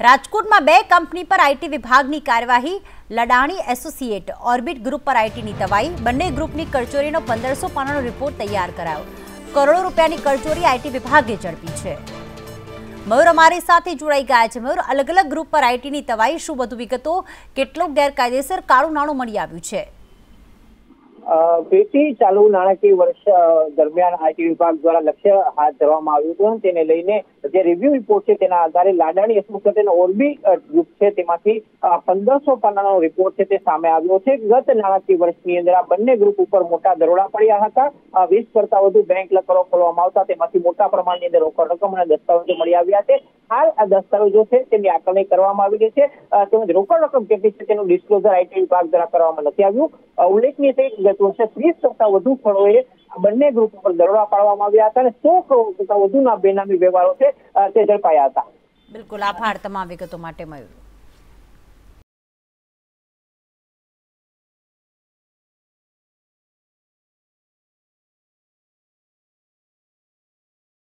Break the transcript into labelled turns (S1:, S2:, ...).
S1: રાજકોટમાં બે કંપની પર આઈટી વિભાગની કાર્યવાહી, લડાણી એસોસિએટ ઓર્બિટ ગ્રુપ પર આઈટીની તવાઈ, બંને ગ્રુપની કરચોરીનો 1500 પાનાનો રિપોર્ટ તૈયાર કરાયો। કરોડો રૂપિયાની કરચોરી આઈટી વિભાગે ઝડપી છે। મયુર અમારી સાથે જોડાઈ ગયા છે। મયુર, અલગ અલગ ગ્રુપ પર આઈટીની તવાઈ, શું વધુ વિગતો, કેટલું ગેરકાયદેસર કાળું નાણું મળી આવ્યું છે?
S2: પેટી ચાલુ નાણાકીય વર્ષ દરમિયાન આઈટી વિભાગ દ્વારા લક્ષ્ય હાથ ધરવામાં આવ્યું હતું। તેને લઈને જે રિવ્યુ રિપોર્ટ છે તેના આધારે લાડાણી એસોસિએટ અને ઓર્બિટ ગ્રુપ છે તેમાંથી 1500 પાનાનો રિપોર્ટ છે તે સામે આવ્યો છે। ગત નાણાકીય વર્ષની અંદર આ બંને ગ્રુપ ઉપર મોટા દરોડા પડ્યા હતા। 20 કરતા વધુ બેંક લકરો ખોલવામાં આવતા તેમાંથી મોટા પ્રમાણની અંદર રોકડ રકમ અને દસ્તાવેજો મળી આવ્યા છે। હાલ આ દસ્તાવેજો છે તેની આકલન કરવામાં આવી રહી છે, તેમજ રોકડ રકમ કેટલી છે તેનું ડિસ્ક્લોઝર આઈટી વિભાગ દ્વારા કરવામાં નથી આવ્યું। ઉલ્લેખનીય છે કે ગત વર્ષે 30 કરતા વધુ સ્થળોએ બંને ગ્રુપ પર દરોડા પાડવામાં આવ્યા હતા અને 100 કરોડ કરતા વધુના બેનામી વ્યવહારો છે તે ઝડપાયા હતા।
S1: બિલકુલ, આભાર તમામ વિગતો માટે મયુર।